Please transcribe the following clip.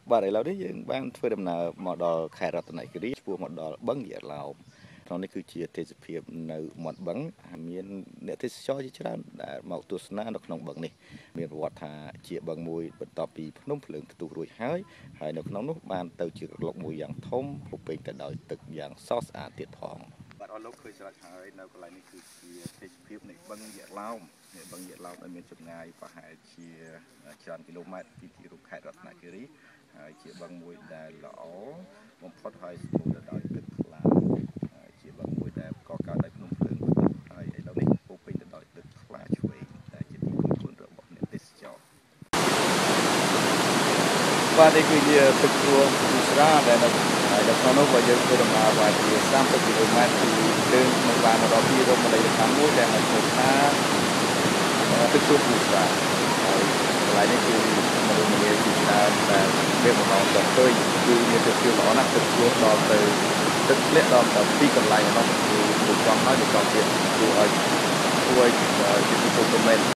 បាទឥឡូវនេះយើងបានធ្វើដំណើរមកដល់ខេត្តរតនគិរីឆ្ពោះមកដល់បឹងយក្សឡោមក្នុងនេះគឺជាទេសភាពនៅមាត់បឹងមានអ្នកទេសចរជាច្រើនដែលមកទស្សនានៅក្នុងបឹងនេះមានប្រវត្តិថាជាបឹងមួយបន្ទាប់ពីភ្នំភ្លើងផ្ទុះរួចហើយនៅក្នុងនោះបានទៅជារលកមួយយ៉ាងធំពុះពេញទៅដោយទឹកយ៉ាងស្រស់ស្អាតទៀតផងបាទអរលោកឃើញស្រេចហើយនៅកន្លែងនេះគឺជាទេសភាពនៃបឹងយក្សឡោមបឹងយក្សឡោមដែលមានចម្ងាយប្រហែលជាច្រើនគីឡូម៉ែត្រពីទីរួមខេត្តរតនគិរីហើយជាបឹងមួយដែលល្អបំផុតហើយស្ទើរទៅដោយទឹកថ្លាហើយជាបឹងមួយដែលកកើតដោយភ្នំភ្លើងហើយឥឡូវនេះពុះពេញទៅដោយទឹកថ្លាឆ្វេងដែលជាទីគយគន់របស់អ្នកទេសចរបាទនេះគឺជាទឹកជ្រោះពុស្រាដែលនៅក្នុងនោះបើយើងធ្វើដំណើរប្រហែលជា30គីឡូម៉ែត្រពីលើនៅបានមកដល់ទីរមណីយដ្ឋានមួយដែលហៅថាទឹកជ្រោះពុស្រាហើយកន្លែងនេះគឺមនុស្សម្នាជាច្រើនដែលមានបំណងចង់ឃើញគឺមានទឹកជ្រោះល្អណាស់ទឹកជ្រោះដល់ទៅទឹកធ្លាក់ដល់ពីកន្លែងនោះគឺមួយចំហើយមួយចំទៀតគួរឲ្យជាទីគយគន់មែន